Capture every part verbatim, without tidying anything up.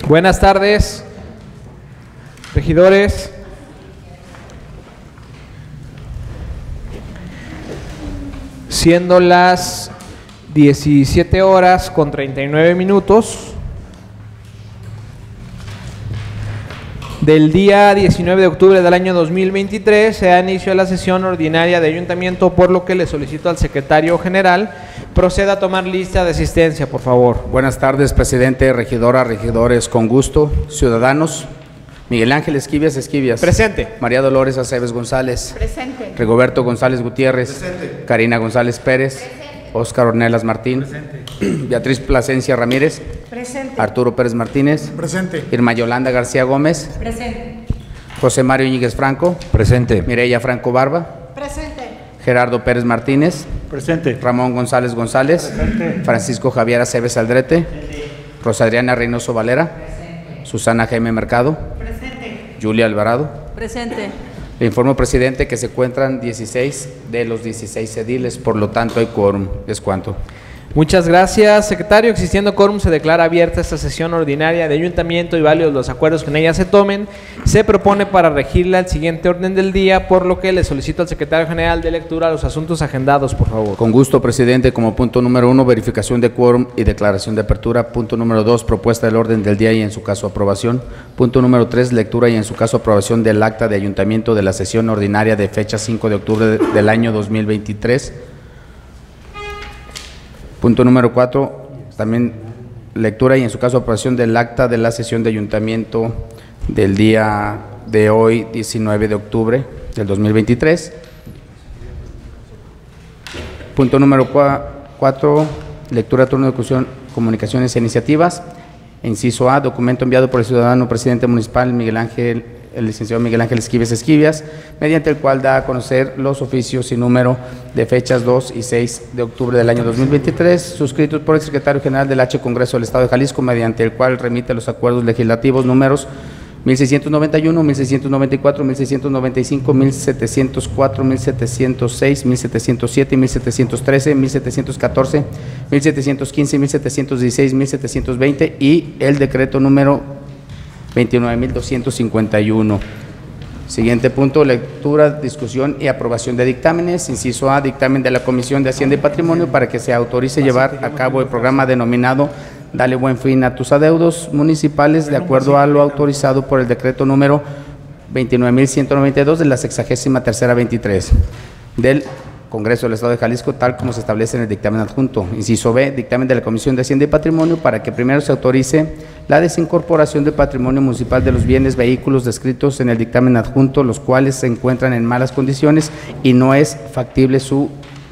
Buenas tardes, regidores. Siendo las diecisiete horas con treinta y nueve minutos del día diecinueve de octubre del año dos mil veintitrés, se da inicio a la sesión ordinaria de ayuntamiento, por lo que le solicito al secretario general proceda a tomar lista de asistencia, por favor. Buenas tardes, presidente, regidora, regidores, con gusto, ciudadanos. Miguel Ángel Esquivias Esquivias. Presente. María Dolores Aceves González. Presente. Rigoberto González Gutiérrez. Presente. Karina González Pérez. Presente. Óscar Ornelas Martín. Presente. Beatriz Plasencia Ramírez. Presente. Arturo Pérez Martínez. Presente. Irma Yolanda García Gómez. Presente. José Mario Íñiguez Franco. Presente. Mireya Franco Barba. Presente. Gerardo Pérez Martínez. Presente. Ramón González González. Presente. Francisco Javier Aceves Aldrete. Rosa Adriana Reynoso Valera. Susana Jaime Mercado. Presente. Julia Alvarado. Presente. Le informo, presidente, que se encuentran dieciséis de los dieciséis ediles, por lo tanto hay quórum. Es cuanto. Muchas gracias, secretario. Existiendo quórum, se declara abierta esta sesión ordinaria de ayuntamiento y válidos los acuerdos que en ella se tomen. Se propone para regirla el siguiente orden del día, por lo que le solicito al secretario general de lectura los asuntos agendados, por favor. Con gusto, presidente. Como punto número uno, verificación de quórum y declaración de apertura. Punto número dos, propuesta del orden del día y en su caso aprobación. Punto número tres, lectura y en su caso aprobación del acta de ayuntamiento de la sesión ordinaria de fecha cinco de octubre del año dos mil veintitrés. Punto número cuatro, también lectura y en su caso aprobación del acta de la sesión de ayuntamiento del día de hoy, diecinueve de octubre del dos mil veintitrés. Punto número cuatro, lectura, turno de discusión, comunicaciones e iniciativas. Inciso A, documento enviado por el ciudadano presidente municipal Miguel Ángel, el licenciado Miguel Ángel Esquivias Esquivias, mediante el cual da a conocer los oficios y número de fechas dos y seis de octubre del año dos mil veintitrés, suscritos por el secretario general del H Congreso del Estado de Jalisco, mediante el cual remite los acuerdos legislativos números mil seiscientos noventa y uno, mil seiscientos noventa y cuatro, mil seiscientos noventa y cinco, mil setecientos cuatro, mil setecientos seis, mil setecientos siete, mil setecientos trece, mil setecientos catorce, mil setecientos quince, mil setecientos dieciséis, mil setecientos veinte y el decreto número veintinueve mil doscientos cincuenta y uno. Siguiente punto, lectura, discusión y aprobación de dictámenes. Inciso A, dictamen de la Comisión de Hacienda y Patrimonio para que se autorice llevar a cabo el programa denominado Dale Buen Fin a tus Adeudos Municipales, de acuerdo a lo autorizado por el decreto número veintinueve mil ciento noventa y dos de la sexagésima tercera veintitrés del Congreso del Estado de Jalisco, tal como se establece en el dictamen adjunto. Inciso B, dictamen de la Comisión de Hacienda y Patrimonio para que primero se autorice la desincorporación del patrimonio municipal de los bienes, vehículos descritos en el dictamen adjunto, los cuales se encuentran en malas condiciones y no es factible su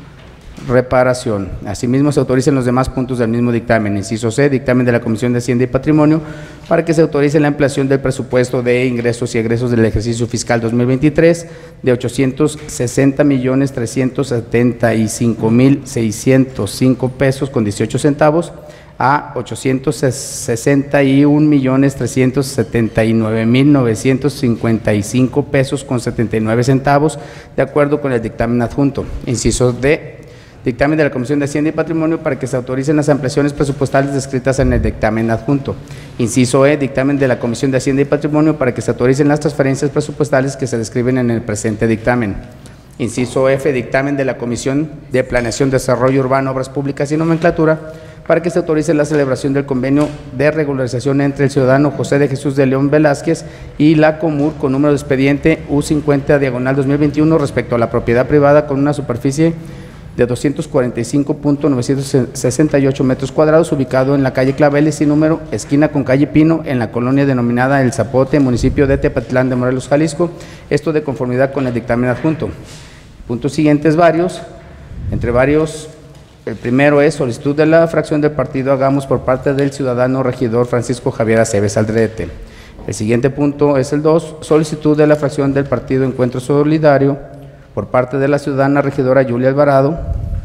reparación. Asimismo, se autoricen los demás puntos del mismo dictamen. Inciso C, dictamen de la Comisión de Hacienda y Patrimonio para que se autorice la ampliación del presupuesto de ingresos y egresos del ejercicio fiscal dos mil veintitrés de ochocientos sesenta millones trescientos setenta y cinco mil seiscientos cinco pesos con dieciocho centavos a ochocientos sesenta y un millones trescientos setenta y nueve mil novecientos cincuenta y cinco pesos con setenta y nueve centavos, de acuerdo con el dictamen adjunto. Inciso D, dictamen de la Comisión de Hacienda y Patrimonio para que se autoricen las ampliaciones presupuestales descritas en el dictamen adjunto. Inciso E, dictamen de la Comisión de Hacienda y Patrimonio para que se autoricen las transferencias presupuestales que se describen en el presente dictamen. Inciso F, dictamen de la Comisión de Planeación, Desarrollo Urbano, Obras Públicas y Nomenclatura para que se autorice la celebración del convenio de regularización entre el ciudadano José de Jesús de León Velázquez y la Comur con número de expediente U cincuenta diagonal dos mil veintiuno respecto a la propiedad privada con una superficie de doscientos cuarenta y cinco punto novecientos sesenta y ocho metros cuadrados, ubicado en la calle Claveles y número, esquina con calle Pino, en la colonia denominada El Zapote, municipio de Tepatitlán de Morelos, Jalisco, esto de conformidad con el dictamen adjunto. Puntos siguientes varios, entre varios, el primero es solicitud de la fracción del partido Hagamos por parte del ciudadano regidor Francisco Javier Aceves Aldrete. El siguiente punto es el dos, solicitud de la fracción del partido Encuentro Solidario por parte de la ciudadana regidora Julia Alvarado.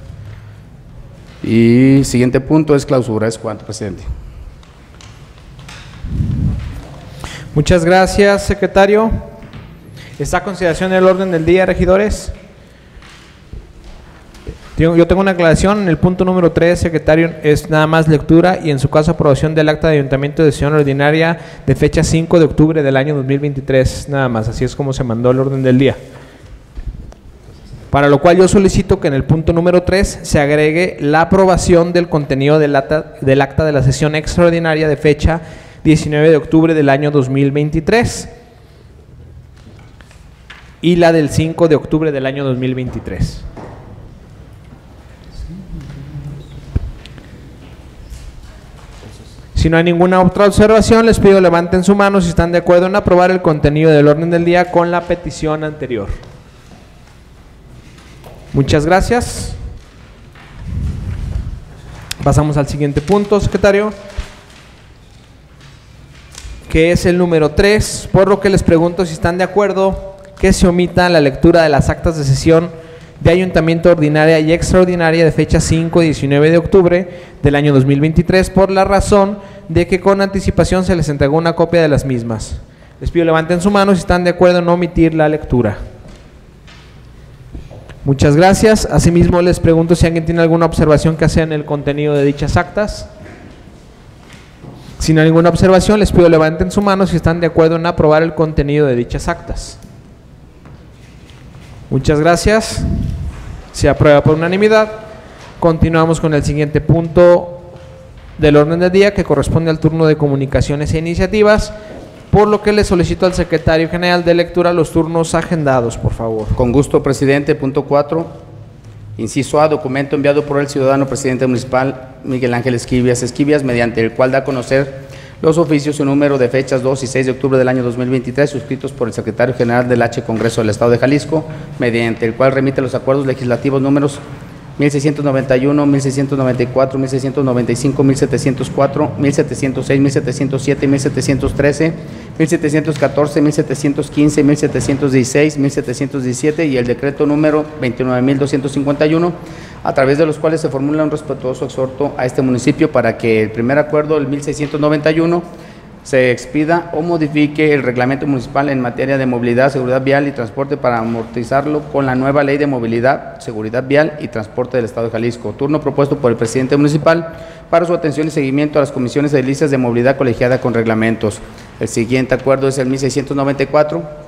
Y siguiente punto es clausura. Es cuanto, presidente. Muchas gracias, secretario. ¿Está a consideración el orden del día, regidores? Yo tengo una aclaración, en el punto número tres, secretario, es nada más lectura y en su caso aprobación del acta de ayuntamiento de sesión ordinaria de fecha cinco de octubre del año dos mil veintitrés, nada más, así es como se mandó el orden del día. Para lo cual yo solicito que en el punto número tres se agregue la aprobación del contenido del acta, del acta de la sesión extraordinaria de fecha diecinueve de octubre del año dos mil veintitrés y la del cinco de octubre del año dos mil veintitrés. Si no hay ninguna otra observación, les pido levanten su mano si están de acuerdo en aprobar el contenido del orden del día con la petición anterior. Muchas gracias. Pasamos al siguiente punto, secretario, que es el número tres, por lo que les pregunto si están de acuerdo que se omita la lectura de las actas de sesión de ayuntamiento ordinaria y extraordinaria de fecha cinco y diecinueve de octubre del año dos mil veintitrés por la razón de que con anticipación se les entregó una copia de las mismas. Les pido levanten su mano si están de acuerdo en no omitir la lectura. Muchas gracias. Asimismo les pregunto si alguien tiene alguna observación que hacer en el contenido de dichas actas. Si no hay ninguna observación, les pido levanten su mano si están de acuerdo en aprobar el contenido de dichas actas. Muchas gracias. Se aprueba por unanimidad. Continuamos con el siguiente punto del orden del día, que corresponde al turno de comunicaciones e iniciativas, por lo que le solicito al secretario general de lectura los turnos agendados, por favor. Con gusto, presidente. Punto cuatro. Inciso A, documento enviado por el ciudadano presidente municipal Miguel Ángel Esquivias Esquivias, mediante el cual da a conocer los oficios y número de fechas dos y seis de octubre del año dos mil veintitrés, suscritos por el secretario general del H Congreso del Estado de Jalisco, mediante el cual remite los acuerdos legislativos números mil seiscientos noventa y uno, mil seiscientos noventa y cuatro, mil seiscientos noventa y cinco, mil setecientos cuatro, mil setecientos seis, mil setecientos siete, mil setecientos trece, mil setecientos catorce, mil setecientos quince, mil setecientos dieciséis, mil setecientos diecisiete y el decreto número veintinueve mil doscientos cincuenta y uno, a través de los cuales se formula un respetuoso exhorto a este municipio para que el primer acuerdo, el mil seiscientos noventa y uno, se expida o modifique el reglamento municipal en materia de movilidad, seguridad vial y transporte para amortizarlo con la nueva ley de movilidad, seguridad vial y transporte del Estado de Jalisco. Turno propuesto por el presidente municipal para su atención y seguimiento a las comisiones edilicias de movilidad colegiada con reglamentos. El siguiente acuerdo es el mil seiscientos noventa y cuatro.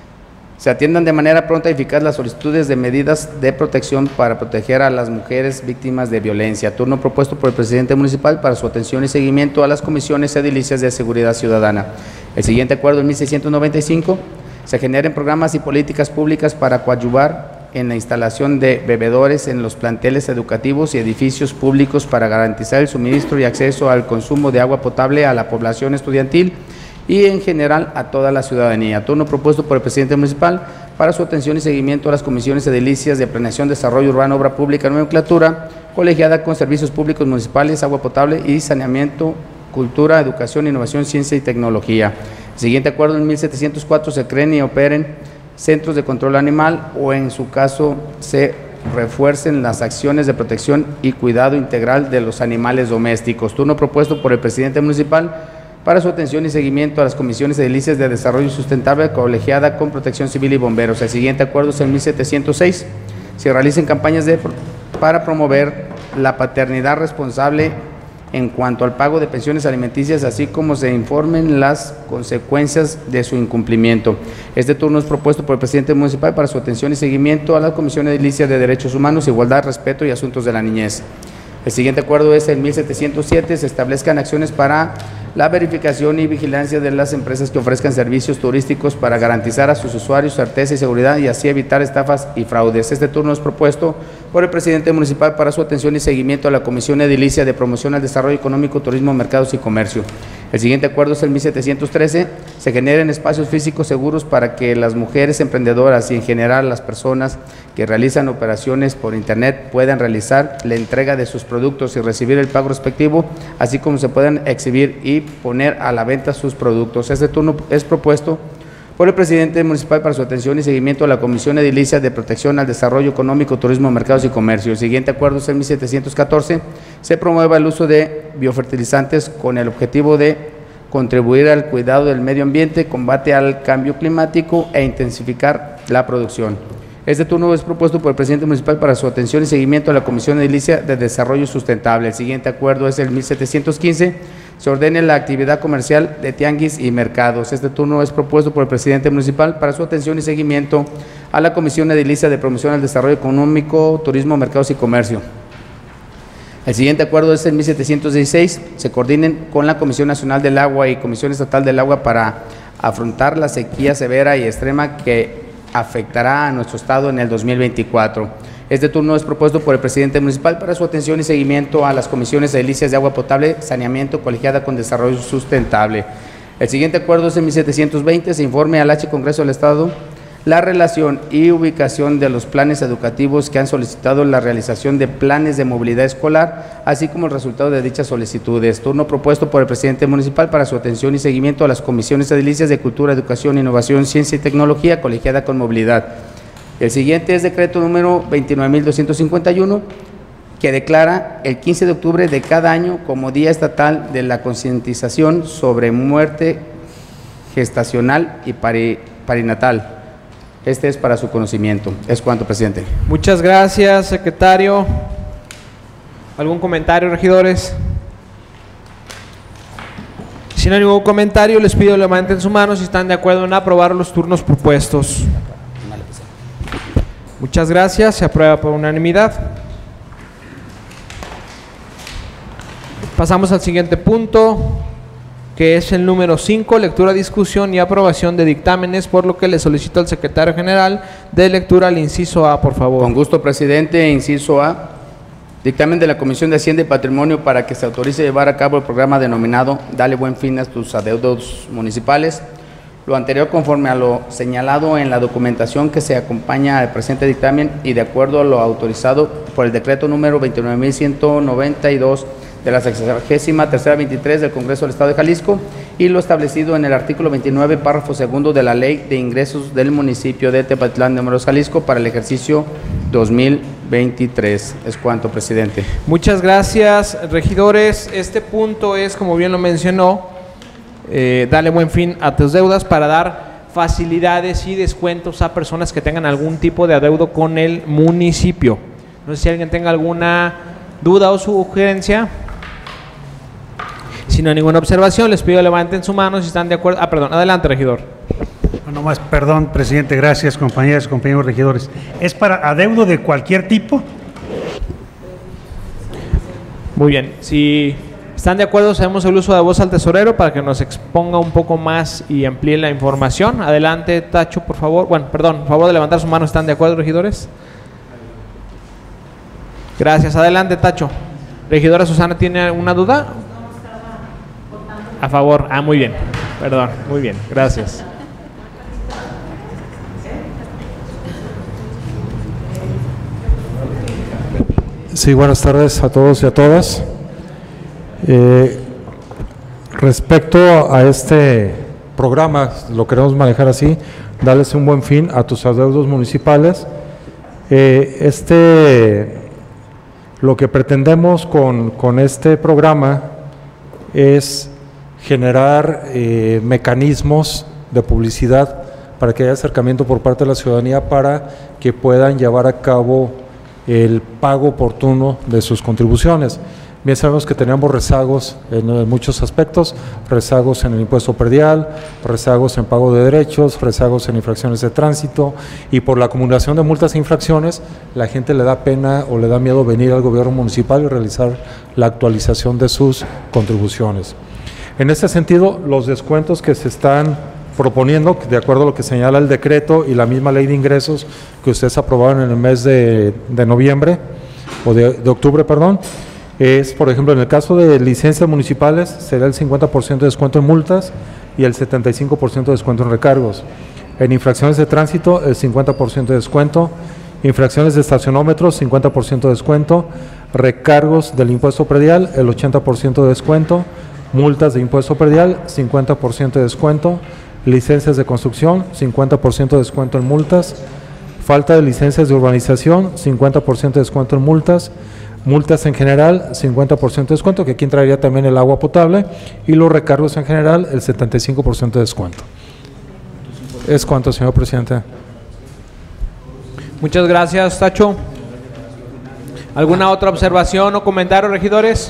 Se atiendan de manera pronta y eficaz las solicitudes de medidas de protección para proteger a las mujeres víctimas de violencia. Turno propuesto por el presidente municipal para su atención y seguimiento a las comisiones edilicias de seguridad ciudadana. El siguiente acuerdo, en mil seiscientos noventa y cinco, se generen programas y políticas públicas para coadyuvar en la instalación de bebedores en los planteles educativos y edificios públicos para garantizar el suministro y acceso al consumo de agua potable a la población estudiantil y en general a toda la ciudadanía. Turno propuesto por el presidente municipal para su atención y seguimiento a las comisiones edilicias de planeación, desarrollo urbano, obra pública, nomenclatura, colegiada con servicios públicos municipales, agua potable y saneamiento, cultura, educación, innovación, ciencia y tecnología. El siguiente acuerdo, en mil setecientos cuatro, se creen y operen centros de control animal o en su caso se refuercen las acciones de protección y cuidado integral de los animales domésticos. Turno propuesto por el presidente municipal para su atención y seguimiento a las comisiones edilicias de desarrollo sustentable colegiada con protección civil y bomberos. El siguiente acuerdo es en mil setecientos seis. Se realicen campañas de, para promover la paternidad responsable en cuanto al pago de pensiones alimenticias, así como se informen las consecuencias de su incumplimiento. Este turno es propuesto por el presidente municipal para su atención y seguimiento a la Comisión Edilicia de Derechos Humanos, Igualdad, Respeto y Asuntos de la Niñez. El siguiente acuerdo es en mil setecientos siete, se establezcan acciones para la verificación y vigilancia de las empresas que ofrezcan servicios turísticos para garantizar a sus usuarios certeza y seguridad y así evitar estafas y fraudes. Este turno es propuesto por el presidente municipal para su atención y seguimiento a la Comisión Edilicia de Promoción al Desarrollo Económico, Turismo, Mercados y Comercio. El siguiente acuerdo es el mil setecientos trece, se generen espacios físicos seguros para que las mujeres emprendedoras y en general las personas que realizan operaciones por internet puedan realizar la entrega de sus productos y recibir el pago respectivo, así como se puedan exhibir y poner a la venta sus productos. Este turno es propuesto por el presidente municipal para su atención y seguimiento a la Comisión Edilicia de Protección al Desarrollo Económico, Turismo, Mercados y Comercio. El siguiente acuerdo es el mil setecientos catorce, se promueva el uso de biofertilizantes con el objetivo de contribuir al cuidado del medio ambiente, combate al cambio climático e intensificar la producción. Este turno es propuesto por el presidente municipal para su atención y seguimiento a la Comisión Edilicia de Desarrollo Sustentable. El siguiente acuerdo es el mil setecientos quince. Se ordene la actividad comercial de tianguis y mercados. Este turno es propuesto por el presidente municipal para su atención y seguimiento a la Comisión Edilicia de Promoción al Desarrollo Económico, Turismo, Mercados y Comercio. El siguiente acuerdo es el mil setecientos dieciséis. Se coordinen con la Comisión Nacional del Agua y Comisión Estatal del Agua para afrontar la sequía severa y extrema que afectará a nuestro estado en el dos mil veinticuatro. Este turno es propuesto por el presidente municipal para su atención y seguimiento a las comisiones edilicias de agua potable, saneamiento, colegiada con desarrollo sustentable. El siguiente acuerdo es el mil setecientos veinte. Se informe al H Congreso del Estado la relación y ubicación de los planes educativos que han solicitado la realización de planes de movilidad escolar, así como el resultado de dichas solicitudes. Turno propuesto por el presidente municipal para su atención y seguimiento a las comisiones edilicias de Cultura, Educación, Innovación, Ciencia y Tecnología, colegiada con movilidad. El siguiente es decreto número veintinueve mil doscientos cincuenta y uno, que declara el quince de octubre de cada año como Día Estatal de la Concientización sobre Muerte Gestacional y pari, Perinatal. Este es para su conocimiento. Es cuanto, presidente. Muchas gracias, secretario. ¿Algún comentario, regidores? Si no hay ningún comentario, les pido que levanten su mano si están de acuerdo en aprobar los turnos propuestos. Muchas gracias. Se aprueba por unanimidad. Pasamos al siguiente punto, que es el número cinco, lectura, discusión y aprobación de dictámenes, por lo que le solicito al secretario general de lectura al inciso A, por favor. Con gusto, presidente. Inciso A, dictamen de la Comisión de Hacienda y Patrimonio para que se autorice llevar a cabo el programa denominado Dale Buen Fin a tus adeudos municipales. Lo anterior conforme a lo señalado en la documentación que se acompaña al presente dictamen y de acuerdo a lo autorizado por el decreto número veintinueve mil ciento noventa y dos de la sexagésima tercera veintitrés del Congreso del Estado de Jalisco y lo establecido en el artículo veintinueve, párrafo segundo de la Ley de Ingresos del municipio de Tepatitlán de Morelos, Jalisco, para el ejercicio dos mil veintitrés. Es cuanto, presidente. Muchas gracias, regidores. Este punto es, como bien lo mencionó, eh, dale buen fin a tus deudas para dar facilidades y descuentos a personas que tengan algún tipo de adeudo con el municipio. No sé si alguien tenga alguna duda o sugerencia. Si no hay ninguna observación, les pido levanten su mano si están de acuerdo. Ah, perdón, adelante, regidor. No más, perdón, presidente, gracias, compañeras y compañeros regidores. ¿Es para adeudo de cualquier tipo? Muy bien, si están de acuerdo, hacemos el uso de voz al tesorero para que nos exponga un poco más y amplíe la información. Adelante, Tacho, por favor. Bueno, perdón, por favor de levantar su mano, ¿están de acuerdo, regidores? Gracias, adelante, Tacho. Regidora Susana, ¿tiene alguna duda? A favor, ah, muy bien, perdón, muy bien, gracias. Sí, buenas tardes a todos y a todas. Eh, respecto a este programa, lo queremos manejar así, darles un buen fin a tus adeudos municipales. Eh, este, lo que pretendemos con, con este programa es generar eh, mecanismos de publicidad para que haya acercamiento por parte de la ciudadanía para que puedan llevar a cabo el pago oportuno de sus contribuciones. Bien sabemos que teníamos rezagos en, en muchos aspectos, rezagos en el impuesto predial, rezagos en pago de derechos, rezagos en infracciones de tránsito, y por la acumulación de multas e infracciones, la gente le da pena o le da miedo venir al gobierno municipal y realizar la actualización de sus contribuciones. En este sentido, los descuentos que se están proponiendo, de acuerdo a lo que señala el decreto y la misma ley de ingresos que ustedes aprobaron en el mes de, de noviembre, o de, de octubre, perdón, es, por ejemplo, en el caso de licencias municipales, será el cincuenta por ciento de descuento en multas y el setenta y cinco por ciento de descuento en recargos. En infracciones de tránsito, el cincuenta por ciento de descuento. Infracciones de estacionómetros, cincuenta por ciento de descuento. Recargos del impuesto predial, el ochenta por ciento de descuento. Multas de impuesto predial, cincuenta por ciento de descuento. Licencias de construcción, cincuenta por ciento de descuento en multas. Falta de licencias de urbanización, cincuenta por ciento de descuento en multas. Multas en general, cincuenta por ciento de descuento, que aquí entraría también el agua potable. Y los recargos en general, el setenta y cinco por ciento de descuento. ¿Es cuánto, señor presidente? Muchas gracias, Tacho. ¿Alguna otra observación o comentario, regidores?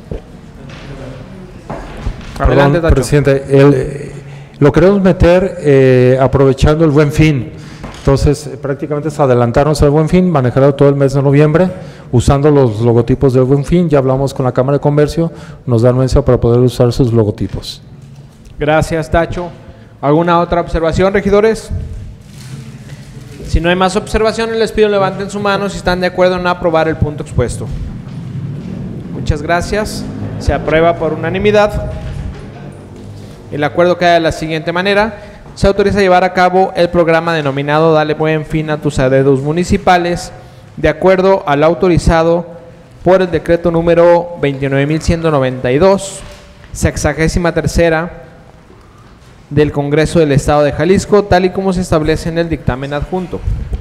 Adelante, Perdón, Tacho. presidente, el, eh, lo queremos meter eh, aprovechando el Buen Fin. Entonces, eh, prácticamente es adelantarnos al Buen Fin, manejarlo todo el mes de noviembre, usando los logotipos del Buen Fin. Ya hablamos con la Cámara de Comercio, nos dan anuencia para poder usar sus logotipos. Gracias, Tacho. ¿Alguna otra observación, regidores? Si no hay más observaciones, les pido levanten su mano si están de acuerdo en aprobar el punto expuesto. Muchas gracias. Se aprueba por unanimidad. El acuerdo queda de la siguiente manera. Se autoriza a llevar a cabo el programa denominado Dale Buen Fin a tus adeudos municipales, de acuerdo al autorizado por el decreto número veintinueve mil ciento noventa y dos, sexagésima tercera del Congreso del Estado de Jalisco, tal y como se establece en el dictamen adjunto.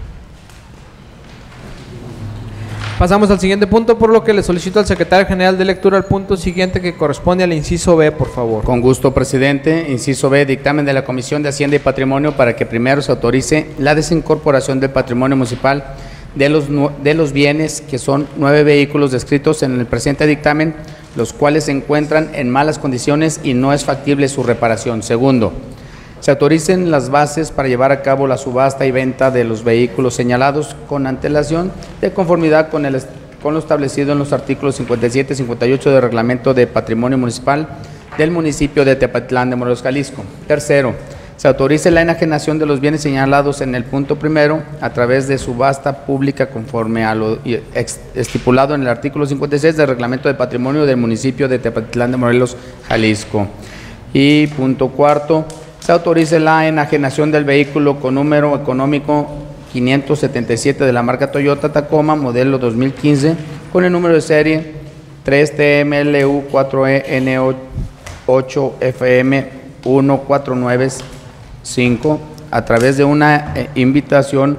Pasamos al siguiente punto, por lo que le solicito al secretario general de lectura al punto siguiente, que corresponde al inciso B, por favor. Con gusto, presidente. Inciso B, dictamen de la Comisión de Hacienda y Patrimonio para que primero se autorice la desincorporación del patrimonio municipal de los, de los bienes, que son nueve vehículos descritos en el presente dictamen, los cuales se encuentran en malas condiciones y no es factible su reparación. Segundo, se autoricen las bases para llevar a cabo la subasta y venta de los vehículos señalados con antelación, de conformidad con, el, con lo establecido en los artículos cincuenta y siete y cincuenta y ocho del Reglamento de Patrimonio Municipal del municipio de Tepatitlán de Morelos, Jalisco. Tercero, se autorice la enajenación de los bienes señalados en el punto primero a través de subasta pública conforme a lo estipulado en el artículo cincuenta y seis del Reglamento de Patrimonio del municipio de Tepatitlán de Morelos, Jalisco. Y punto cuarto, se autorice la enajenación del vehículo con número económico quinientos setenta y siete de la marca Toyota Tacoma, modelo dos mil quince, con el número de serie tres T M L U cuatro E N ocho F M uno cuatro nueve cinco, a través de una eh, invitación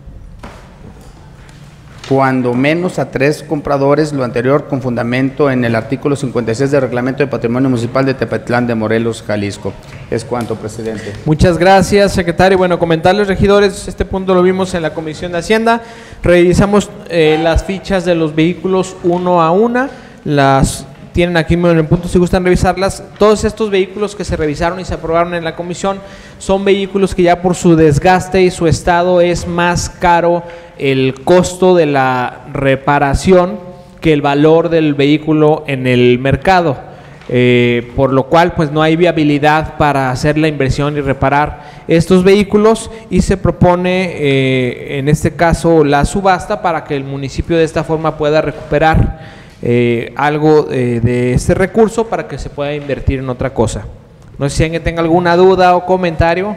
cuando menos a tres compradores, lo anterior con fundamento en el artículo cincuenta y seis del Reglamento de Patrimonio Municipal de Tepatitlán de Morelos, Jalisco. Es cuanto, presidente. Muchas gracias, secretario. Bueno, comentarles, regidores, este punto lo vimos en la Comisión de Hacienda. Revisamos eh, las fichas de los vehículos uno a una, las tienen aquí en el punto si gustan revisarlas. Todos estos vehículos que se revisaron y se aprobaron en la comisión son vehículos que ya por su desgaste y su estado es más caro el costo de la reparación que el valor del vehículo en el mercado, eh, por lo cual pues no hay viabilidad para hacer la inversión y reparar estos vehículos, y se propone eh, en este caso la subasta para que el municipio de esta forma pueda recuperar Eh, algo eh, de este recurso para que se pueda invertir en otra cosa. No sé si alguien tenga alguna duda o comentario.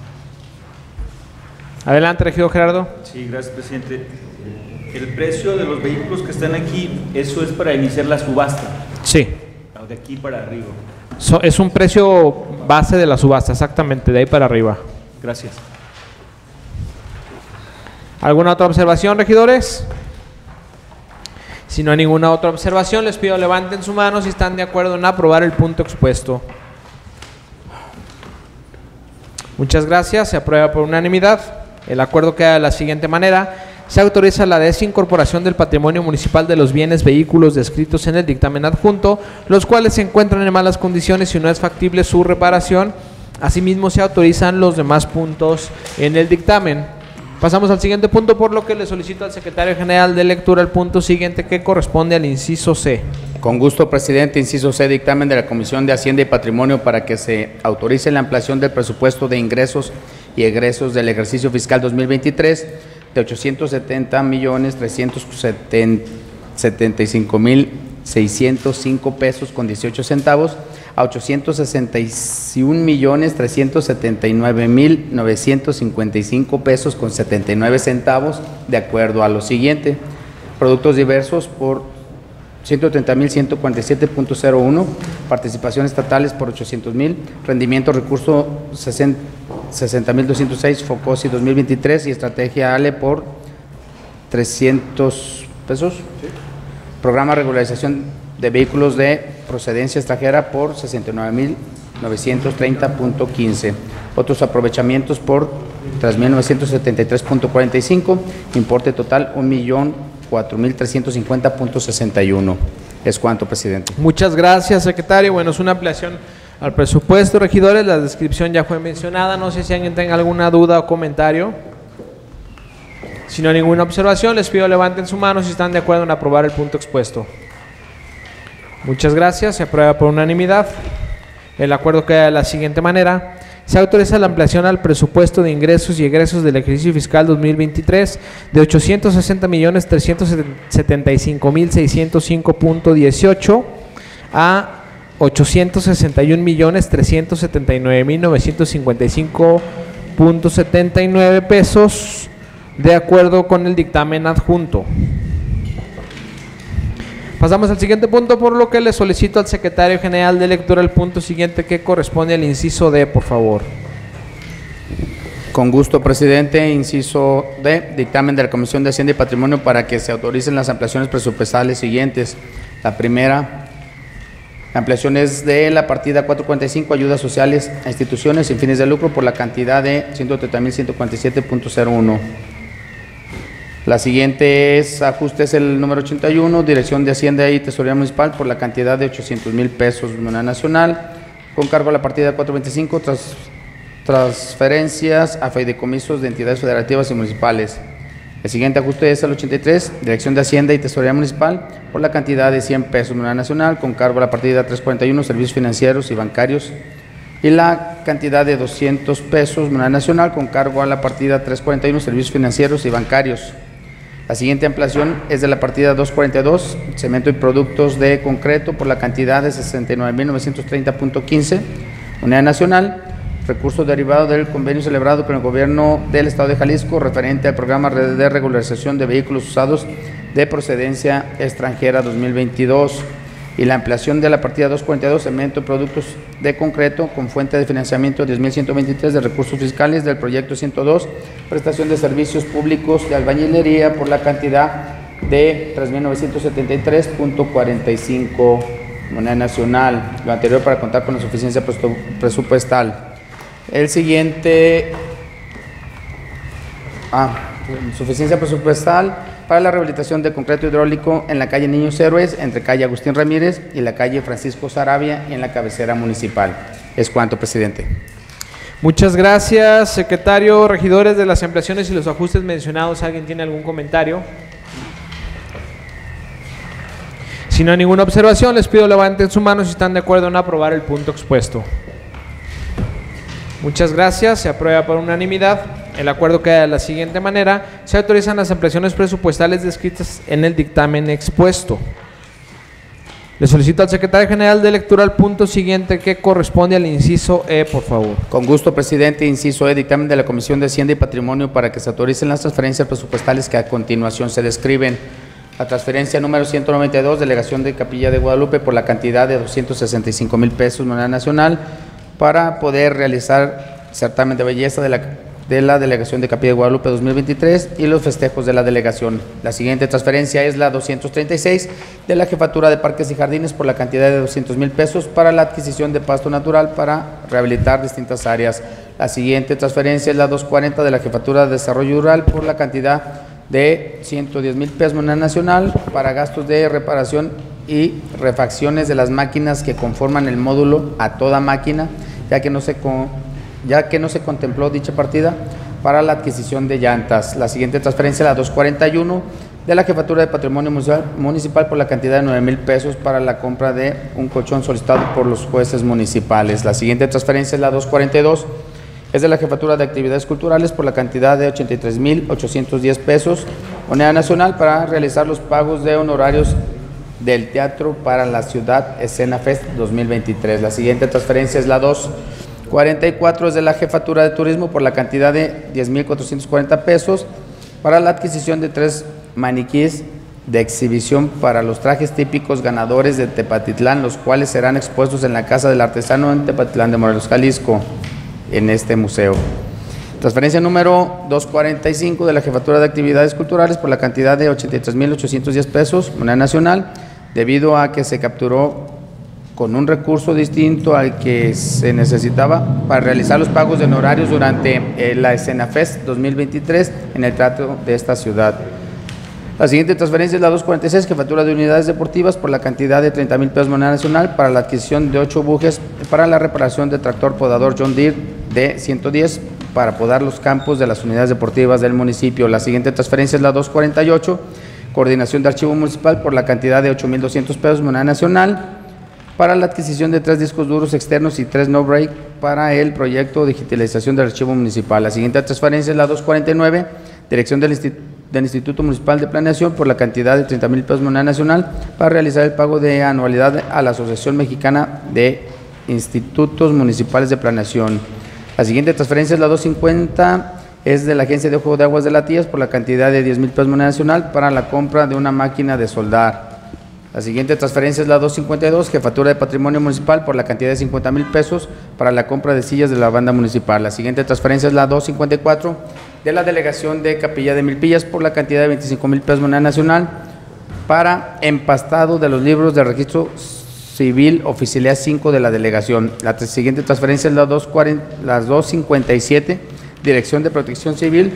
Adelante, regidor Gerardo. Sí, gracias, presidente. El precio de los vehículos que están aquí, eso es para iniciar la subasta. Sí. De aquí para arriba. So, es un precio base de la subasta, exactamente, de ahí para arriba. Gracias. ¿Alguna otra observación, regidores? Si no hay ninguna otra observación, les pido levanten su mano si están de acuerdo en aprobar el punto expuesto. Muchas gracias, se aprueba por unanimidad. El acuerdo queda de la siguiente manera. Se autoriza la desincorporación del patrimonio municipal de los bienes vehículos descritos en el dictamen adjunto, los cuales se encuentran en malas condiciones y no es factible su reparación. Asimismo, se autorizan los demás puntos en el dictamen. Pasamos al siguiente punto, por lo que le solicito al secretario general de lectura el punto siguiente, que corresponde al inciso C. Con gusto, presidente. Inciso C, dictamen de la Comisión de Hacienda y Patrimonio para que se autorice la ampliación del presupuesto de ingresos y egresos del ejercicio fiscal dos mil veintitrés de ochocientos setenta millones trescientos setenta y cinco mil seiscientos cinco pesos con dieciocho centavos a ochocientos sesenta y un millones trescientos setenta y nueve mil novecientos cincuenta y cinco pesos con setenta y nueve centavos, de acuerdo a lo siguiente: productos diversos por ciento treinta mil ciento cuarenta y siete punto cero uno, participaciones estatales por ochocientos mil, rendimiento recurso sesenta mil doscientos seis, FOCOSI dos mil veintitrés y estrategia A L E por trescientos pesos. Sí. Programa de regularización de vehículos de procedencia extranjera por sesenta y nueve mil novecientos treinta punto quince. Otros aprovechamientos por tres mil novecientos setenta y tres punto cuarenta y cinco, importe total un millón cuatro mil trescientos cincuenta punto sesenta y uno. Es cuanto, presidente. Muchas gracias, secretario. Bueno, es una ampliación al presupuesto, regidores. La descripción ya fue mencionada. No sé si alguien tenga alguna duda o comentario. Si no hay ninguna observación, les pido levanten su mano si están de acuerdo en aprobar el punto expuesto. Muchas gracias. Se aprueba por unanimidad. El acuerdo queda de la siguiente manera. Se autoriza la ampliación al presupuesto de ingresos y egresos del ejercicio fiscal dos mil veintitrés de ochocientos sesenta millones trescientos setenta y cinco mil seiscientos cinco punto dieciocho a ochocientos sesenta y un millones trescientos setenta y nueve mil novecientos cincuenta y cinco punto setenta y nueve pesos, de acuerdo con el dictamen adjunto. Pasamos al siguiente punto, por lo que le solicito al secretario general de lectura el punto siguiente que corresponde al inciso D, por favor. Con gusto, presidente. Inciso D, dictamen de la Comisión de Hacienda y Patrimonio para que se autoricen las ampliaciones presupuestales siguientes. La primera, ampliación es de la partida cuatrocientos cuarenta y cinco, ayudas sociales a instituciones sin fines de lucro, por la cantidad de ciento treinta mil ciento cuarenta y siete punto cero uno. La siguiente es ajustes el número ochenta y uno, Dirección de Hacienda y Tesorería Municipal, por la cantidad de ochocientos mil pesos, moneda nacional, con cargo a la partida cuatrocientos veinticinco, tras, transferencias a fideicomisos de entidades federativas y municipales. El siguiente ajuste es el ochenta y tres, Dirección de Hacienda y Tesorería Municipal, por la cantidad de cien pesos, moneda nacional, con cargo a la partida trescientos cuarenta y uno, Servicios Financieros y Bancarios, y la cantidad de doscientos pesos, moneda nacional, con cargo a la partida trescientos cuarenta y uno, Servicios Financieros y Bancarios. La siguiente ampliación es de la partida doscientos cuarenta y dos, Cemento y Productos de Concreto, por la cantidad de sesenta y nueve mil novecientos treinta punto quince, moneda nacional, recurso derivado del convenio celebrado con el Gobierno del Estado de Jalisco referente al programa de regularización de vehículos usados de procedencia extranjera dos mil veintidós, y la ampliación de la partida doscientos cuarenta y dos, Cemento y Productos de Concreto, con fuente de financiamiento diez mil ciento veintitrés de recursos fiscales del proyecto ciento dos, prestación de servicios públicos de albañilería, por la cantidad de tres mil novecientos setenta y tres punto cuarenta y cinco, moneda nacional. Lo anterior para contar con la suficiencia presupuestal. El siguiente, ah, suficiencia presupuestal para la rehabilitación de concreto hidráulico en la calle Niños Héroes, entre calle Agustín Ramírez y la calle Francisco Sarabia, y en la cabecera municipal. Es cuanto, presidente. Muchas gracias, secretario. Regidores, de las ampliaciones y los ajustes mencionados, ¿alguien tiene algún comentario? Si no hay ninguna observación, les pido levanten su mano si están de acuerdo en aprobar el punto expuesto. Muchas gracias, se aprueba por unanimidad. El acuerdo queda de la siguiente manera. Se autorizan las ampliaciones presupuestales descritas en el dictamen expuesto. Le solicito al secretario general de lectura el punto siguiente que corresponde al inciso E, por favor. Con gusto, presidente. Inciso E, dictamen de la Comisión de Hacienda y Patrimonio para que se autoricen las transferencias presupuestales que a continuación se describen. La transferencia número ciento noventa y dos, Delegación de Capilla de Guadalupe, por la cantidad de doscientos sesenta y cinco mil pesos, moneda nacional, para poder realizar certamen de belleza de la, de la Delegación de Capilla de Guadalupe dos mil veintitrés y los festejos de la delegación. La siguiente transferencia es la doscientos treinta y seis, de la Jefatura de Parques y Jardines, por la cantidad de doscientos mil pesos para la adquisición de pasto natural para rehabilitar distintas áreas. La siguiente transferencia es la doscientos cuarenta, de la Jefatura de Desarrollo Rural, por la cantidad de ciento diez mil pesos, moneda nacional, para gastos de reparación y refacciones de las máquinas que conforman el módulo a toda máquina, ya que no se, con, ya que no se contempló dicha partida para la adquisición de llantas. La siguiente transferencia, la doscientos cuarenta y uno, de la Jefatura de Patrimonio Municipal, por la cantidad de nueve mil pesos para la compra de un colchón solicitado por los jueces municipales. La siguiente transferencia es la doscientos cuarenta y dos, es de la Jefatura de Actividades Culturales, por la cantidad de ochenta y tres mil ochocientos diez pesos, moneda nacional, para realizar los pagos de honorarios del Teatro para la Ciudad Escena Fest dos mil veintitrés. La siguiente transferencia es la doscientos cuarenta y cuatro, es de la Jefatura de Turismo, por la cantidad de diez mil cuatrocientos cuarenta pesos para la adquisición de tres maniquíes de exhibición para los trajes típicos ganadores de Tepatitlán, los cuales serán expuestos en la Casa del Artesano en Tepatitlán de Morelos, Jalisco, en este museo. Transferencia número doscientos cuarenta y cinco, de la Jefatura de Actividades Culturales, por la cantidad de ochenta y tres mil ochocientos diez pesos, moneda nacional, debido a que se capturó con un recurso distinto al que se necesitaba para realizar los pagos de honorarios durante eh, la Escenafest dos mil veintitrés en el teatro de esta ciudad. La siguiente transferencia es la doscientos cuarenta y seis, jefatura de unidades deportivas, por la cantidad de treinta mil pesos moneda nacional para la adquisición de ocho bujes para la reparación de tractor podador John Deere de ciento diez para podar los campos de las unidades deportivas del municipio. La siguiente transferencia es la doscientos cuarenta y ocho, coordinación de archivo municipal, por la cantidad de ocho mil doscientos pesos moneda nacional para la adquisición de tres discos duros externos y tres no break para el proyecto de digitalización del archivo municipal. La siguiente transferencia es la doscientos cuarenta y nueve, dirección del Instituto del Instituto Municipal de Planeación, por la cantidad de treinta mil pesos moneda nacional para realizar el pago de anualidad a la Asociación Mexicana de Institutos Municipales de Planeación. La siguiente transferencia es la doscientos cincuenta, es de la Agencia de Ojo de Aguas de Latillas, por la cantidad de diez mil pesos moneda nacional para la compra de una máquina de soldar. La siguiente transferencia es la doscientos cincuenta y dos, jefatura de patrimonio municipal, por la cantidad de cincuenta mil pesos para la compra de sillas de la banda municipal. La siguiente transferencia es la doscientos cincuenta y cuatro, de la delegación de Capilla de Milpillas, por la cantidad de veinticinco mil pesos moneda nacional para empastado de los libros de registro civil oficialidad cinco de la delegación. La siguiente transferencia es la doscientos cincuenta y siete, dirección de protección civil,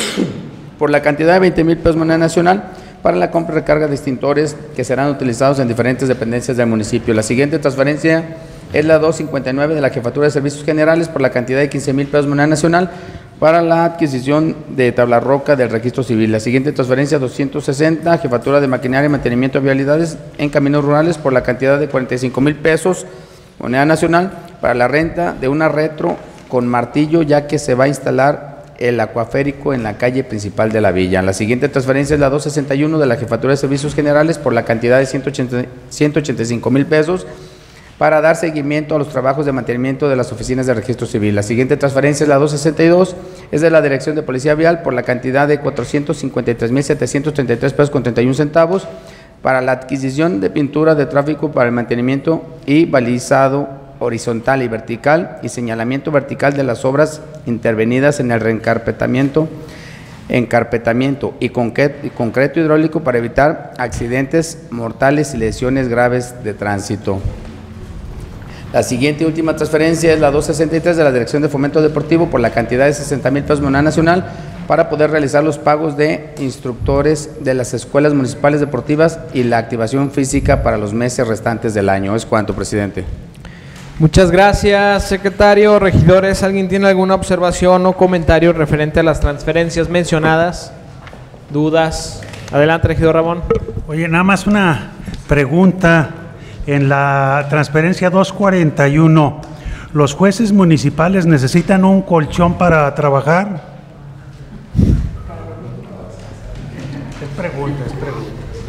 por la cantidad de veinte mil pesos moneda nacional para la compra y recarga de extintores que serán utilizados en diferentes dependencias del municipio. La siguiente transferencia es la doscientos cincuenta y nueve, de la Jefatura de Servicios Generales, por la cantidad de quince mil pesos moneda nacional para la adquisición de tabla roca del registro civil. La siguiente transferencia doscientos sesenta, Jefatura de Maquinaria y Mantenimiento de Vialidades en Caminos Rurales, por la cantidad de cuarenta y cinco mil pesos moneda nacional para la renta de una retro con martillo, ya que se va a instalar el acuaférico en la calle principal de la villa. La siguiente transferencia es la doscientos sesenta y uno, de la Jefatura de Servicios Generales, por la cantidad de ciento ochenta y cinco mil pesos para dar seguimiento a los trabajos de mantenimiento de las oficinas de registro civil. La siguiente transferencia es la doscientos sesenta y dos, es de la Dirección de Policía Vial, por la cantidad de cuatrocientos cincuenta y tres mil setecientos treinta y tres pesos con treinta y un centavos para la adquisición de pintura de tráfico para el mantenimiento y balizado horizontal y vertical y señalamiento vertical de las obras intervenidas en el reencarpetamiento, encarpetamiento y concreto, y concreto hidráulico para evitar accidentes mortales y lesiones graves de tránsito. La siguiente y última transferencia es la doscientos sesenta y tres, de la Dirección de Fomento Deportivo, por la cantidad de sesenta mil pesos moneda nacional para poder realizar los pagos de instructores de las escuelas municipales deportivas y la activación física para los meses restantes del año. Es cuanto, presidente. Muchas gracias, secretario. Regidores, ¿alguien tiene alguna observación o comentario referente a las transferencias mencionadas? ¿Dudas? Adelante, regidor Ramón. Oye, nada más una pregunta. En la transferencia doscientos cuarenta y uno, ¿los jueces municipales necesitan un colchón para trabajar? Es pregunta, es pregunta.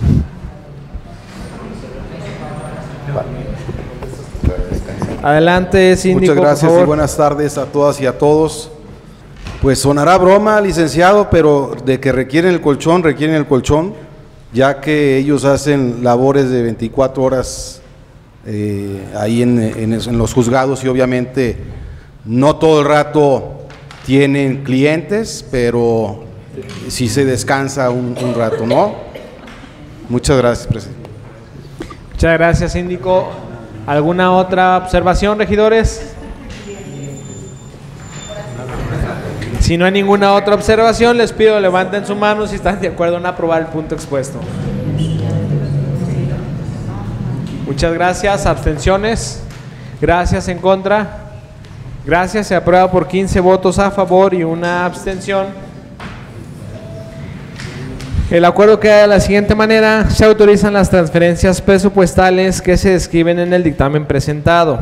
Adelante, síndico. Muchas gracias y buenas tardes a todas y a todos. Pues sonará broma, licenciado, pero de que requieren el colchón, requieren el colchón, ya que ellos hacen labores de veinticuatro horas eh, ahí en, en, en los juzgados y obviamente no todo el rato tienen clientes, pero sí se descansa un, un rato, ¿no? Muchas gracias, presidente. Muchas gracias, síndico. ¿Alguna otra observación, regidores? Si no hay ninguna otra observación, les pido levanten su mano si están de acuerdo en aprobar el punto expuesto. Muchas gracias. ¿Abstenciones? Gracias. ¿En contra? Gracias. Se aprueba por quince votos a favor y una abstención. El acuerdo queda de la siguiente manera: se autorizan las transferencias presupuestales que se describen en el dictamen presentado.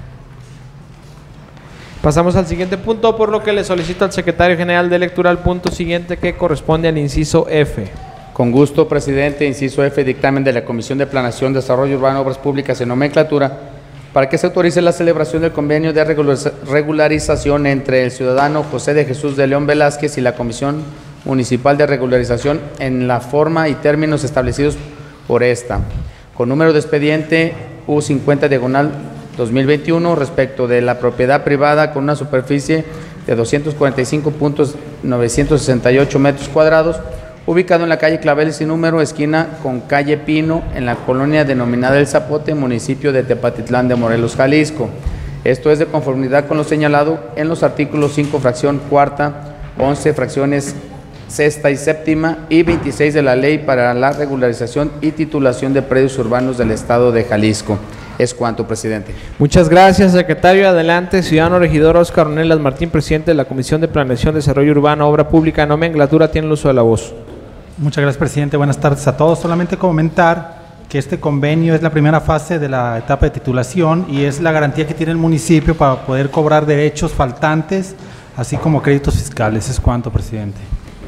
Pasamos al siguiente punto, por lo que le solicito al secretario general de lectura al punto siguiente, que corresponde al inciso F. Con gusto, presidente. Inciso F, dictamen de la Comisión de Planeación, Desarrollo Urbano, Obras Públicas y Nomenclatura, para que se autorice la celebración del convenio de regularización entre el ciudadano José de Jesús de León Velázquez y la Comisión Municipal de Regularización en la forma y términos establecidos por esta, con número de expediente U cincuenta diagonal dos mil veintiuno, respecto de la propiedad privada con una superficie de doscientos cuarenta y cinco punto novecientos sesenta y ocho metros cuadrados, ubicado en la calle Claveles sin número, esquina con calle Pino, en la colonia denominada El Zapote, municipio de Tepatitlán de Morelos, Jalisco. Esto es de conformidad con lo señalado en los artículos cinco, fracción cuarta, once, fracciones sexta y séptima y veintiséis de la Ley para la regularización y titulación de predios urbanos del Estado de Jalisco. Es cuanto, presidente. Muchas gracias, secretario. Adelante, ciudadano regidor Óscar Ornelas Martín, presidente de la Comisión de Planeación, Desarrollo Urbano, Obra Pública, Nomenclatura, tiene el uso de la voz. Muchas gracias, presidente. Buenas tardes a todos. Solamente comentar que este convenio es la primera fase de la etapa de titulación y es la garantía que tiene el municipio para poder cobrar derechos faltantes, así como créditos fiscales. Es cuanto, presidente.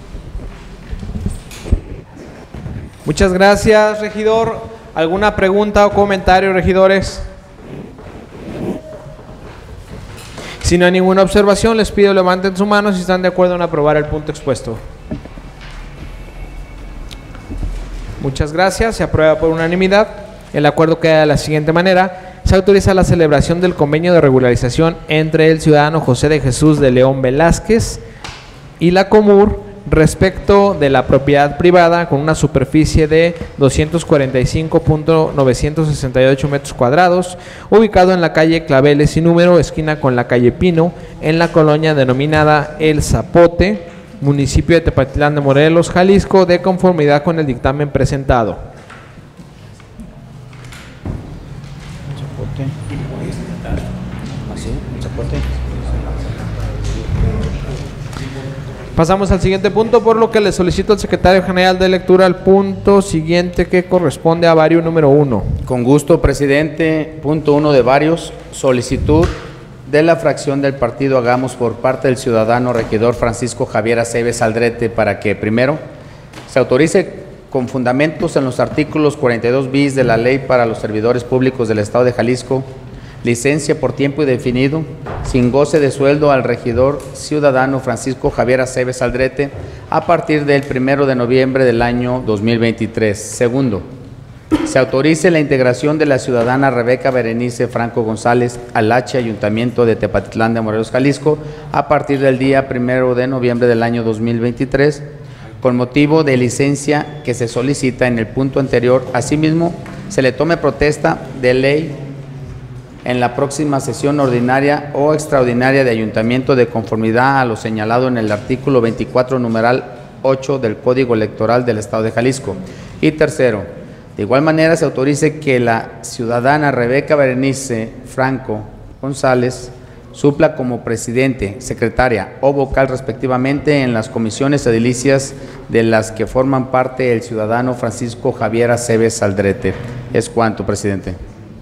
Muchas gracias, regidor. ¿Alguna pregunta o comentario, regidores? Si no hay ninguna observación, les pido levanten su mano si están de acuerdo en aprobar el punto expuesto. Muchas gracias, se aprueba por unanimidad. El acuerdo queda de la siguiente manera: se autoriza la celebración del convenio de regularización entre el ciudadano José de Jesús de León Velázquez y la Comur respecto de la propiedad privada con una superficie de doscientos cuarenta y cinco punto novecientos sesenta y ocho metros cuadrados, ubicado en la calle Claveles sin número, esquina con la calle Pino, en la colonia denominada El Zapote, municipio de Tepatitlán de Morelos, Jalisco, de conformidad con el dictamen presentado. Pasamos al siguiente punto, por lo que le solicito al secretario general de lectura al punto siguiente que corresponde a vario número uno. Con gusto, presidente. Punto uno de varios, solicitud de la fracción del partido Hagamos por parte del ciudadano regidor Francisco Javier Aceves Aldrete para que, primero, se autorice con fundamentos en los artículos cuarenta y dos bis de la Ley para los Servidores Públicos del Estado de Jalisco, licencia por tiempo indefinido, sin goce de sueldo al regidor ciudadano Francisco Javier Aceves Aldrete a partir del primero de noviembre del año dos mil veintitrés. Segundo, se autorice la integración de la ciudadana Rebeca Berenice Franco González al H Ayuntamiento de Tepatitlán de Morelos, Jalisco, a partir del día primero de noviembre del año dos mil veintitrés, con motivo de licencia que se solicita en el punto anterior. Asimismo, se le tome protesta de ley en la próxima sesión ordinaria o extraordinaria de ayuntamiento de conformidad a lo señalado en el artículo veinticuatro, numeral ocho del Código Electoral del Estado de Jalisco. Y tercero, de igual manera se autorice que la ciudadana Rebeca Berenice Franco González supla como presidente, secretaria o vocal respectivamente en las comisiones edilicias de las que forman parte el ciudadano Francisco Javier Aceves Aldrete. Es cuanto, presidente.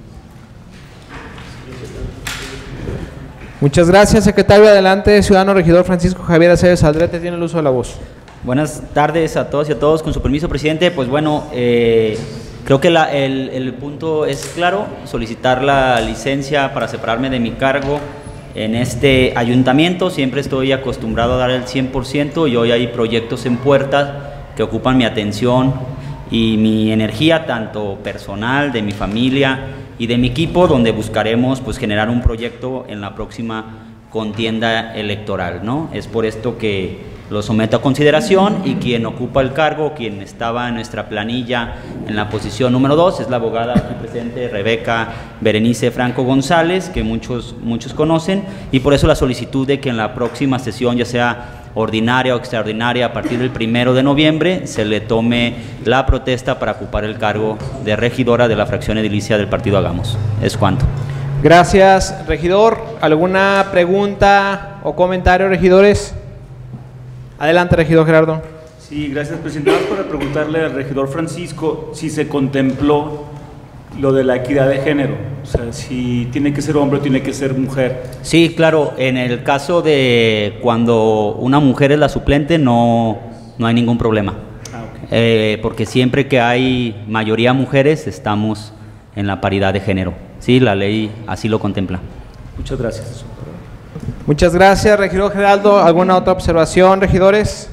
Muchas gracias, secretario. Adelante, ciudadano regidor Francisco Javier Aceves Aldrete, tiene el uso de la voz. Buenas tardes a todos y a todos. Con su permiso, presidente, pues bueno, eh, creo que la, el, el punto es claro: solicitar la licencia para separarme de mi cargo en este ayuntamiento. Siempre estoy acostumbrado a dar el cien por ciento y hoy hay proyectos en puerta que ocupan mi atención y mi energía, tanto personal, de mi familia y de mi equipo, donde buscaremos pues generar un proyecto en la próxima contienda electoral, ¿no? Es por esto que lo someto a consideración, y quien ocupa el cargo, quien estaba en nuestra planilla en la posición número dos, es la abogada aquí presente, Rebeca Berenice Franco González, que muchos, muchos conocen, y por eso la solicitud de que en la próxima sesión, ya sea ordinaria o extraordinaria, a partir del primero de noviembre, se le tome la protesta para ocupar el cargo de regidora de la fracción edilicia del partido Hagamos. Es cuanto. Gracias, regidor. ¿Alguna pregunta o comentario, regidores? Adelante, regidor Gerardo. Sí, gracias, presidente. Nada más para preguntarle al regidor Francisco si se contempló lo de la equidad de género, o sea, si tiene que ser hombre o tiene que ser mujer. Sí, claro, en el caso de cuando una mujer es la suplente no, no hay ningún problema, ah, okay. eh, porque siempre que hay mayoría mujeres estamos en la paridad de género. Sí, la ley así lo contempla. Muchas gracias. Muchas gracias, regidor Geraldo. ¿Alguna otra observación, regidores?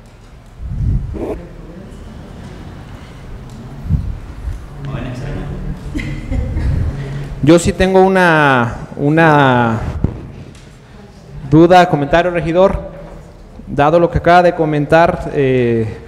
Yo sí tengo una, una duda, comentario, regidor. Dado lo que acaba de comentar eh,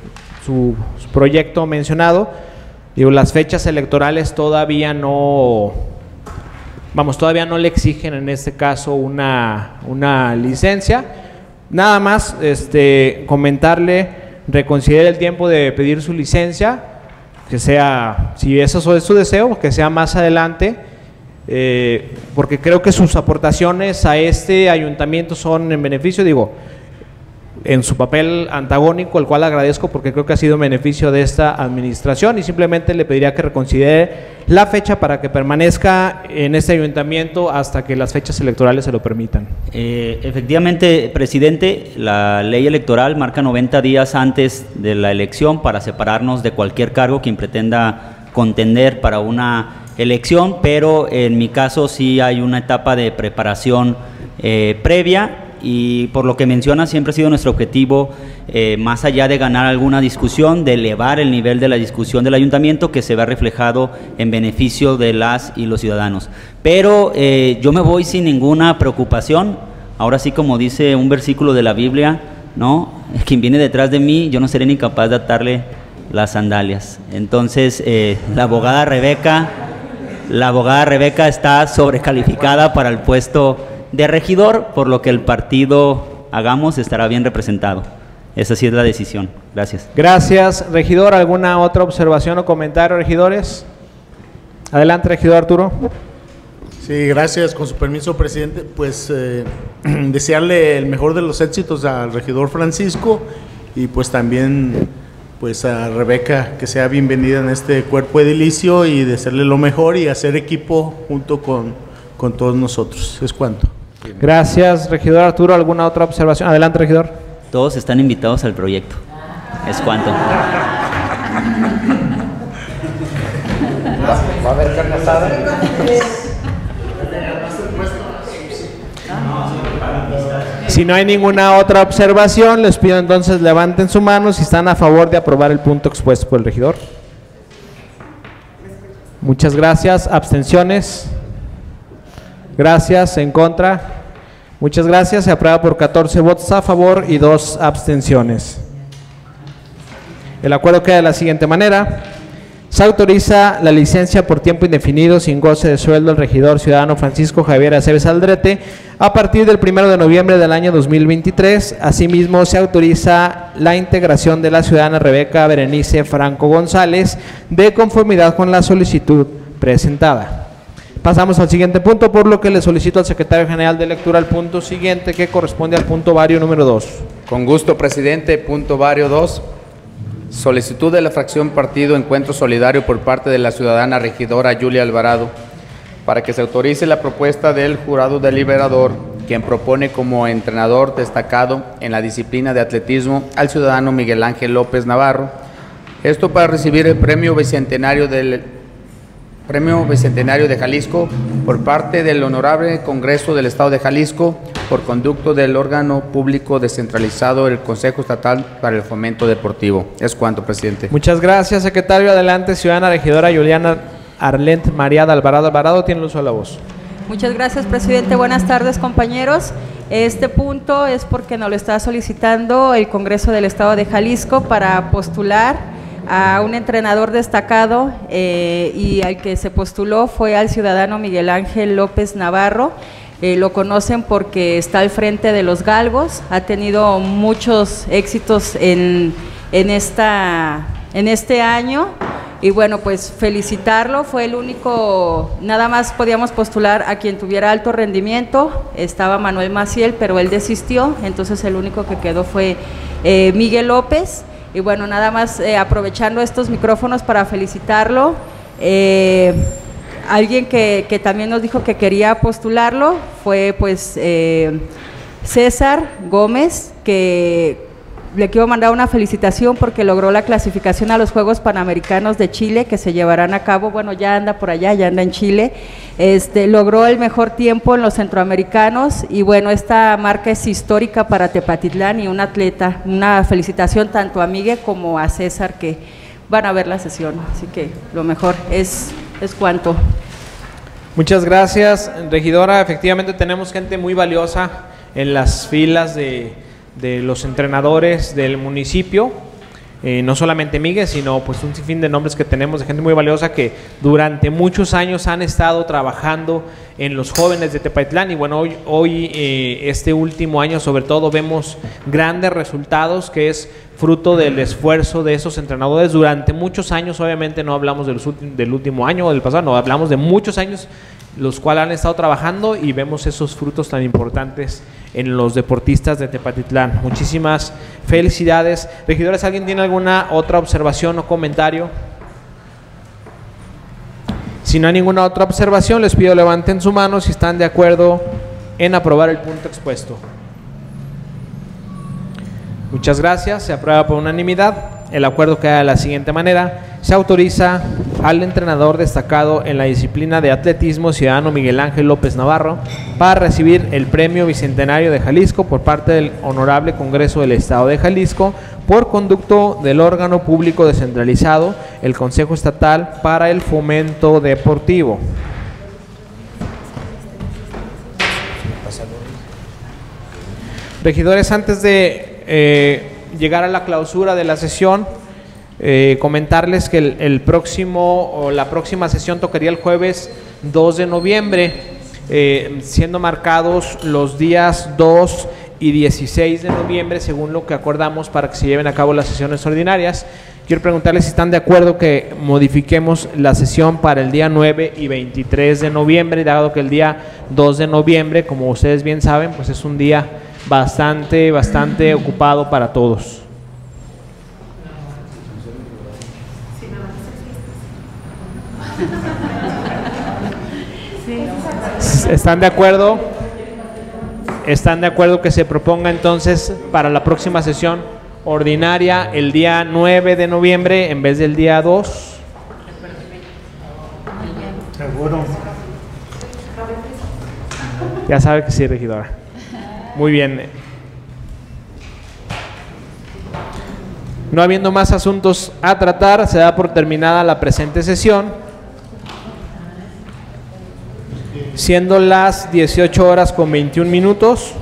su, su proyecto mencionado. Digo, las fechas electorales todavía no, vamos, todavía no le exigen en este caso una, una licencia. Nada más este, comentarle, reconsidere el tiempo de pedir su licencia, que sea, si eso es su deseo, que sea más adelante, eh, porque creo que sus aportaciones a este ayuntamiento son en beneficio, digo, en su papel antagónico, el cual agradezco porque creo que ha sido en beneficio de esta administración, y simplemente le pediría que reconsidere la fecha para que permanezca en este ayuntamiento hasta que las fechas electorales se lo permitan. Eh, efectivamente, presidente, la ley electoral marca noventa días antes de la elección para separarnos de cualquier cargo quien pretenda contender para una elección, pero en mi caso sí hay una etapa de preparación eh, previa. Y por lo que menciona, siempre ha sido nuestro objetivo, eh, más allá de ganar alguna discusión, de elevar el nivel de la discusión del ayuntamiento que se vea reflejado en beneficio de las y los ciudadanos. Pero eh, yo me voy sin ninguna preocupación, ahora sí como dice un versículo de la Biblia, ¿no? Quien viene detrás de mí, yo no seré ni capaz de atarle las sandalias. Entonces, eh, la abogada Rebeca, la abogada Rebeca está sobrecalificada para el puesto de regidor, por lo que el partido Hagamos estará bien representado. Esa sí es la decisión. Gracias. Gracias, regidor. ¿Alguna otra observación o comentario, regidores? Adelante, regidor Arturo. Sí, gracias. Con su permiso, presidente, pues eh, desearle el mejor de los éxitos al regidor Francisco y pues también pues a Rebeca, que sea bienvenida en este cuerpo edilicio, y desearle lo mejor y hacer equipo junto con, con todos nosotros. Es cuanto. Gracias, regidor Arturo. ¿Alguna otra observación? Adelante, regidor. Todos están invitados al proyecto. Es cuanto. ¿Va a haber carne asada? Si no hay ninguna otra observación, les pido entonces levanten su mano si están a favor de aprobar el punto expuesto por el regidor. Muchas gracias. ¿Abstenciones? Gracias. ¿En contra? Muchas gracias. Se aprueba por catorce votos a favor y dos abstenciones. El acuerdo queda de la siguiente manera. Se autoriza la licencia por tiempo indefinido sin goce de sueldo al regidor ciudadano Francisco Javier Aceves Aldrete a partir del primero de noviembre del año dos mil veintitrés. Asimismo, se autoriza la integración de la ciudadana Rebeca Berenice Franco González de conformidad con la solicitud presentada. Pasamos al siguiente punto, por lo que le solicito al secretario general de lectura el punto siguiente, que corresponde al punto vario número dos. Con gusto, presidente. Punto vario dos. Solicitud de la fracción Partido Encuentro Solidario por parte de la ciudadana regidora Yulia Alvarado para que se autorice la propuesta del jurado deliberador, quien propone como entrenador destacado en la disciplina de atletismo al ciudadano Miguel Ángel López Navarro. Esto para recibir el premio bicentenario del Premio Bicentenario de Jalisco por parte del Honorable Congreso del Estado de Jalisco por conducto del órgano público descentralizado del Consejo Estatal para el Fomento Deportivo. Es cuanto, presidente. Muchas gracias, secretario. Adelante, ciudadana regidora Juliana Arlent María de Alvarado. Alvarado tiene el uso de la voz. Muchas gracias, presidente. Buenas tardes, compañeros. Este punto es porque nos lo está solicitando el Congreso del Estado de Jalisco para postular a un entrenador destacado, eh, y al que se postuló fue al ciudadano Miguel Ángel López Navarro. Eh, lo conocen porque está al frente de los Galgos, ha tenido muchos éxitos en, en, esta, en este año, y bueno, pues felicitarlo. Fue el único, nada más podíamos postular a quien tuviera alto rendimiento. Estaba Manuel Maciel, pero él desistió, entonces el único que quedó fue eh, Miguel López. Y bueno, nada más eh, aprovechando estos micrófonos para felicitarlo. Eh, alguien que, que también nos dijo que quería postularlo fue pues eh, César Gómez, que le quiero mandar una felicitación porque logró la clasificación a los Juegos Panamericanos de Chile, que se llevarán a cabo, bueno, ya anda por allá, ya anda en Chile. Este, logró el mejor tiempo en los centroamericanos, y bueno, esta marca es histórica para Tepatitlán y un atleta. Una felicitación tanto a Miguel como a César, que van a ver la sesión, así que lo mejor es, es cuanto. Muchas gracias, regidora. Efectivamente tenemos gente muy valiosa en las filas de, de los entrenadores del municipio. Eh, no solamente Miguel, sino pues un sinfín de nombres que tenemos de gente muy valiosa que durante muchos años han estado trabajando en los jóvenes de Tepatitlán. Y bueno, hoy, hoy eh, este último año sobre todo vemos grandes resultados, que es fruto del esfuerzo de esos entrenadores durante muchos años. Obviamente no hablamos de los del último año o del pasado, no, hablamos de muchos años los cuales han estado trabajando, y vemos esos frutos tan importantes en los deportistas de Tepatitlán. Muchísimas felicidades. Regidores, ¿alguien tiene alguna otra observación o comentario? Si no hay ninguna otra observación, les pido levanten su mano si están de acuerdo en aprobar el punto expuesto. Muchas gracias, se aprueba por unanimidad. El acuerdo queda de la siguiente manera: se autoriza al entrenador destacado en la disciplina de atletismo, ciudadano Miguel Ángel López Navarro, para recibir el Premio Bicentenario de Jalisco por parte del Honorable Congreso del Estado de Jalisco por conducto del órgano público descentralizado, el Consejo Estatal para el Fomento Deportivo. Regidores, antes de eh, llegar a la clausura de la sesión, Eh, comentarles que el, el próximo o la próxima sesión tocaría el jueves dos de noviembre, eh, siendo marcados los días dos y dieciséis de noviembre según lo que acordamos para que se lleven a cabo las sesiones ordinarias. Quiero preguntarles si están de acuerdo que modifiquemos la sesión para el día nueve y veintitrés de noviembre, dado que el día dos de noviembre, como ustedes bien saben, pues es un día bastante, bastante ocupado para todos. ¿Están de acuerdo? ¿Están de acuerdo que se proponga entonces para la próxima sesión ordinaria el día nueve de noviembre en vez del día dos? Seguro. Ya sabe que sí, regidora. Muy bien. No habiendo más asuntos a tratar, se da por terminada la presente sesión, siendo las dieciocho horas con veintiún minutos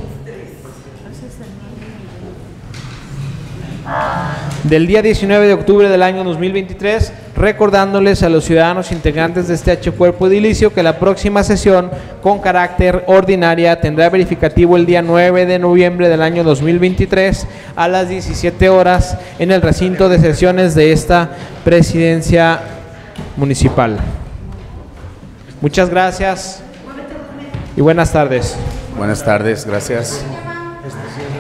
del día diecinueve de octubre del año dos mil veintitrés, recordándoles a los ciudadanos integrantes de este H cuerpo edilicio que la próxima sesión con carácter ordinaria tendrá verificativo el día nueve de noviembre del año dos mil veintitrés a las diecisiete horas en el recinto de sesiones de esta presidencia municipal. Muchas gracias y buenas tardes. Buenas tardes, gracias.